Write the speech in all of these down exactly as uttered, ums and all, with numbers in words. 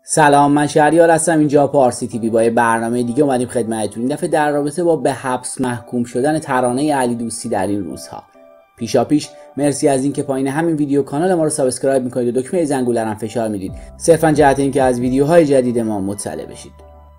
سلام، من شهریار هستم. اینجا پارسی تیوی با یه برنامه دیگه اومدیم خدمتتون. این دفعه در رابطه با به حبس محکوم شدن ترانه علی دوستی در این روزها. پیشا پیش مرسی از اینکه پایین همین ویدیو کانال ما رو سابسکرایب میکنید و دکمه زنگوله رو فشار میدید، صرفا جهت اینکه از ویدیوهای جدید ما مطلع بشید.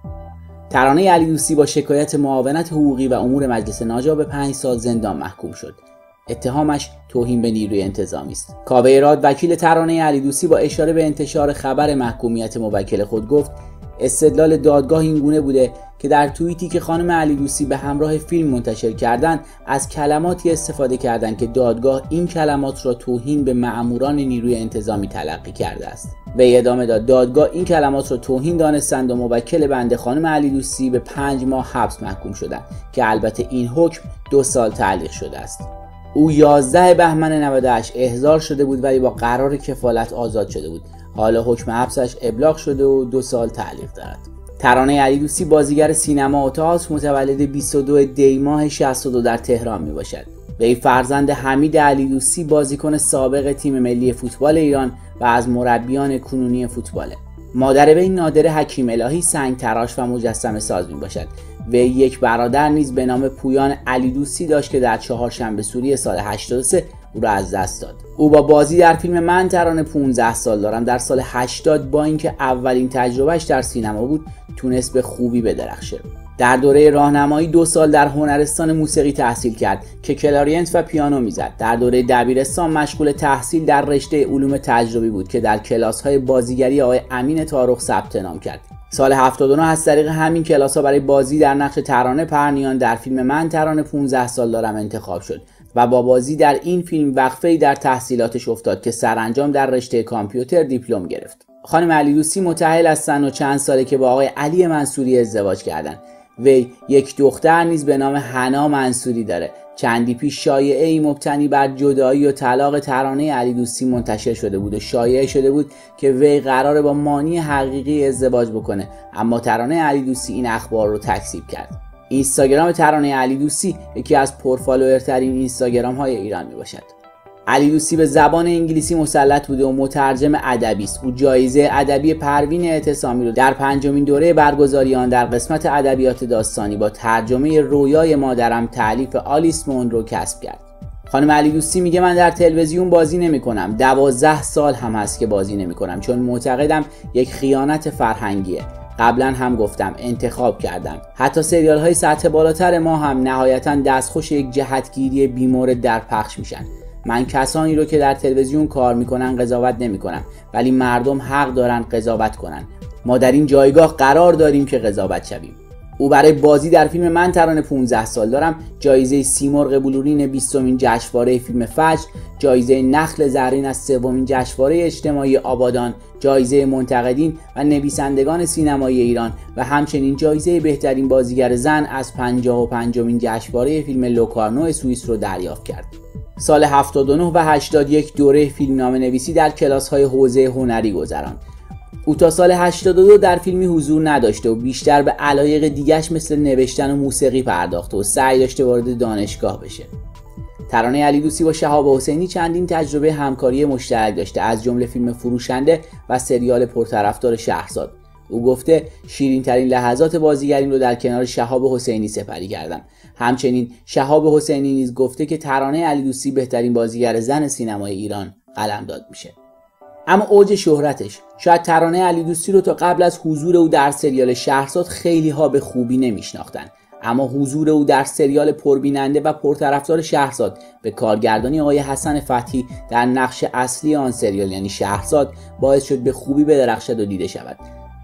ترانه علی دوستی با شکایت معاونت حقوقی و امور مجلس ناجا به پنج سال زندان محکوم شد. اتهامش توهین به نیروی انتظامی است. کاوه راد وکیل ترانه علی دوستی با اشاره به انتشار خبر محکومیت موکل خود گفت استدلال دادگاه این گونه بوده که در توییتی که خانم علی دوستی به همراه فیلم منتشر کردند از کلماتی استفاده کردند که دادگاه این کلمات را توهین به مأموران نیروی انتظامی تلقی کرده است. وی ادامه داد دادگاه این کلمات را توهین دانستند و موکل بنده خانم علی دوستی به پنج ماه حبس محکوم شدند که البته این حکم دو سال تعلیق شده است. او یازده بهمن نود و هشت احضار شده بود ولی با قرار کفالت آزاد شده بود. حالا حکم حبسش ابلاغ شده و دو سال تعلیق دارد. ترانه علی دوستی بازیگر سینما و تئاتر، متولد بیست و دو دی ماه شصت و دو در تهران می باشد. وی فرزند حمید علی دوستی، بازیکن سابق تیم ملی فوتبال ایران و از مربیان کنونی فوتباله. مادر وی نادره حکیم الهی سنگ تراش و مجسمه ساز می باشد. وی یک برادر نیز به نام پویان علی دوستی داشت که در چهارشنبه سوری سال هشتاد و سه او را از دست داد. او با بازی در فیلم من ترانه پانزده سال دارم در سال هشتاد با اینکه اولین تجربهش در سینما بود تونست به خوبی بدرخشه. در دوره راهنمایی دو سال در هنرستان موسیقی تحصیل کرد که کلارینت و پیانو میزد. در دوره دبیرستان مشغول تحصیل در رشته علوم تجربی بود که در کلاس‌های بازیگری آقای امین طارق ثبت نام کرد. سال هفتاد و نه از طریق همین کلاس‌ها برای بازی در نقش ترانه پرنیان در فیلم من ترانه پانزده سال دارم انتخاب شد و با بازی در این فیلم وقفه‌ای در تحصیلاتش افتاد که سرانجام در رشته کامپیوتر دیپلم گرفت. خانم علی دوستی متأهل هستند و چند ساله که با آقای علی منصوری ازدواج کردند. وی یک دختر نیز به نام حنا منصوری داره. چندی پیش شایعه‌ای مبتنی بر جدایی و طلاق ترانه علی دوستی منتشر شده بود و شایعه شده بود که وی قراره با مانی حقیقی ازدواج بکنه، اما ترانه علی دوستی این اخبار رو تکذیب کرد. اینستاگرام ترانه علی دوستی یکی از پرفالوورترین اینستاگرام های ایران می باشد. علی دوستی به زبان انگلیسی مسلط بوده و مترجم ادبی است. او جایزه ادبی پروین اعتصامی رو در پنجمین دوره برگزاری آن در قسمت ادبیات داستانی با ترجمه رویای مادرم تألیف آلیس مونرو کسب کرد. خانم علی دوستی میگه من در تلویزیون بازی نمی کنم. دوازده سال هم هست که بازی نمی کنم چون معتقدم یک خیانت فرهنگیه. قبلا هم گفتم انتخاب کردم. حتی سریال های سطح بالاتر ما هم نهایتا دستخوش یک جهتگیری بیمورد در پخش میشن. من کسانی رو که در تلویزیون کار میکنن قضاوت نمیکنم، ولی مردم حق دارن قضاوت کنن. ما در این جایگاه قرار داریم که قضاوت شویم. او برای بازی در فیلم من ترانه پانزده سال دارم جایزه سیمرغ بلورین بیستمین جشنواره فیلم فجر، جایزه نخل زرین از سومین جشنواره اجتماعی آبادان، جایزه منتقدین و نویسندگان سینمایی ایران و همچنین جایزه بهترین بازیگر زن از پنجاه و پنجمین جشنواره فیلم لوکارنو سوئیس رو دریافت کرد. سال هفتاد و نه و هشتاد و یک دوره فیلمنامه نویسی در کلاس‌های حوزه هنری گذراند. او تا سال هشتاد و دو در فیلمی حضور نداشته و بیشتر به علایق دیگش مثل نوشتن و موسیقی پرداخته و سعی داشته وارد دانشگاه بشه. ترانه علی دوستی با شهاب حسینی چندین تجربه همکاری مشترک داشته، از جمله فیلم فروشنده و سریال پرطرفدار شهرزاد. او گفته شیرین ترین لحظات بازیگریم رو در کنار شهاب حسینی سپری کردم. همچنین شهاب حسینی نیز گفته که ترانه علی دوستی بهترین بازیگر زن سینمای ایران قلمداد میشه. اما اوج شهرتش، شاید ترانه علی دوستی رو تا قبل از حضور او در سریال شهرزاد خیلی ها به خوبی نمیشناختن، اما حضور او در سریال پربیننده و پرطرفدار شهرزاد به کارگردانی آقای حسن فتحی در نقش اصلی آن سریال یعنی شهرزاد باعث شد به خوبی بدرخشد و دیده شود.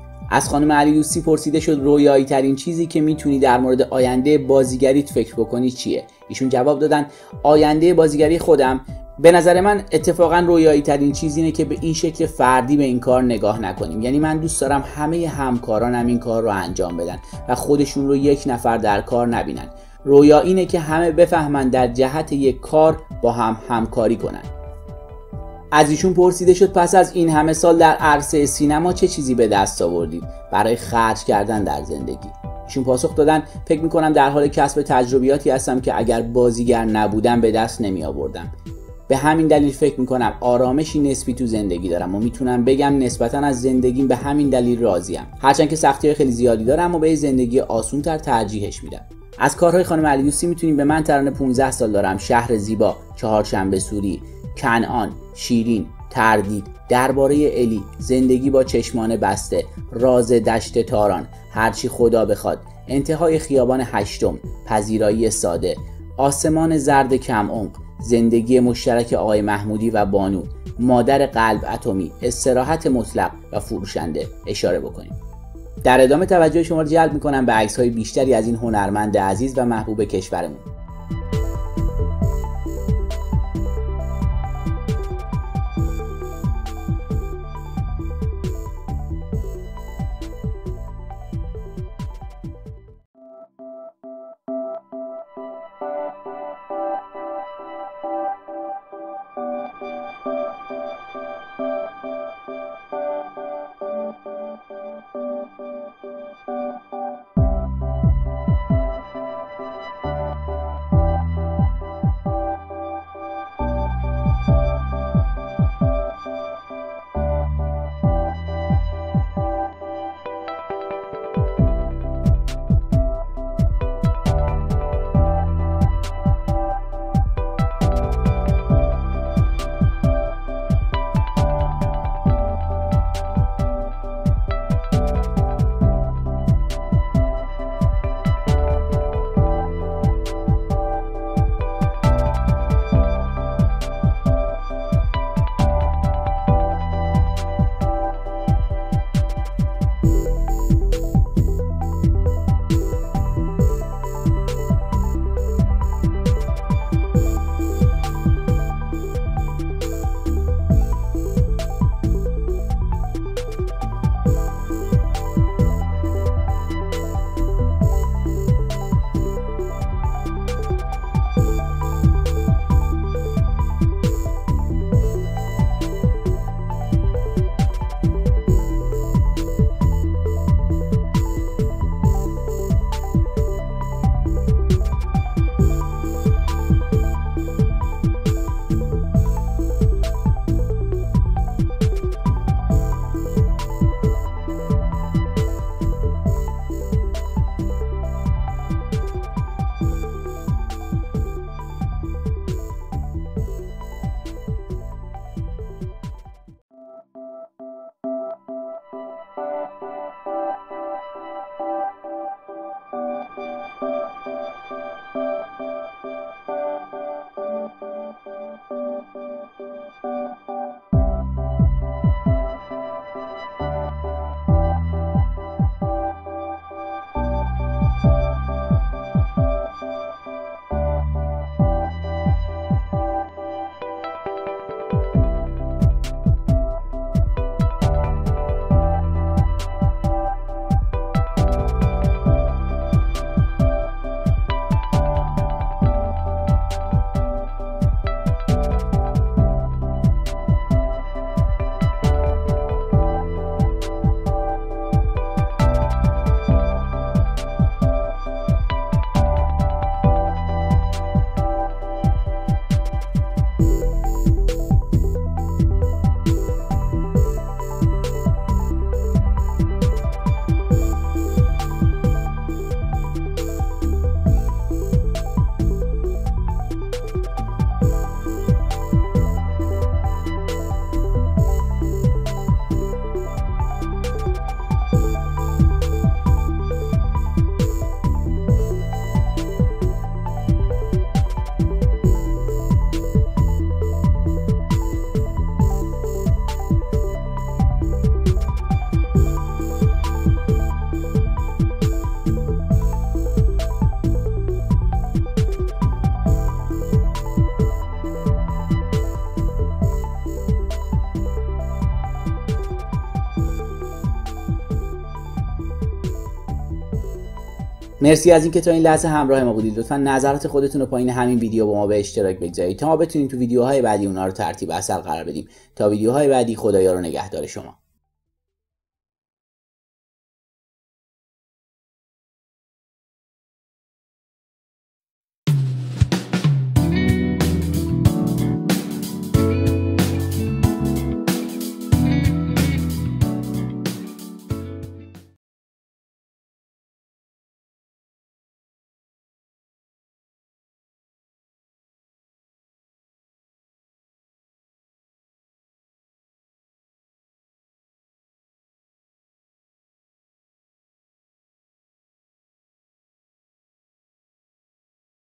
از خانم علی دوستی پرسیده شد رویایی ترین چیزی که میتونی در مورد آینده بازیگریت فکر بکنی چیه؟ ایشون جواب دادن آینده بازیگری خودم به نظر من اتفاقا رویایی ترین چیز اینه که به این شکل فردی به این کار نگاه نکنیم. یعنی من دوست دارم همه همکارانم این کار رو انجام بدن و خودشون رو یک نفر در کار نبینن. رویا اینه که همه بفهمن در جهت یک کار با هم همکاری کنن. از ایشون پرسیده شد پس از این همه سال در عرصه سینما چه چیزی به دست آوردید برای خرج کردن در زندگی؟ ایشون پاسخ دادن فکر میکنم در حال کسب تجربیاتی هستم که اگر بازیگر نبودم به دست نمی آوردم. به همین دلیل فکر میکنم آرامشی نسبی تو زندگی دارم و میتونم بگم نسبتا از زندگیم به همین دلیل راضیم. هرچند که سختی‌های خیلی زیادی دارم و به زندگی آسون‌تر ترجیحش میدم. از کارهای خانم علی دوستی میتونیم به من ترانه پانزده سال دارم، شهر زیبا، چهارشنبه سوری، کنعان، شیرین، تردید، درباره الی، زندگی با چشمان بسته، راز دشت تاران، هرچی خدا بخواد، انتهای خیابان هشتم، پذیرایی ساده، آسمان زرد کم عمق، زندگی مشترک آقای محمودی و بانو، مادر قلب اتمی، استراحت مطلق و فروشنده اشاره بکنیم. در ادامه توجه شما رو جلب میکنم به عکس‌های بیشتری از این هنرمند عزیز و محبوب کشورمون. مرسی از اینکه تا این لحظه همراه ما بودید. لطفا نظرات خودتون رو پایین همین ویدیو با ما به اشتراک بگذارید تا ما بتونیم تو ویدیوهای بعدی اونها رو ترتیب اصل قرار بدیم. تا ویدیوهای بعدی، خدایا رو نگهدار شما.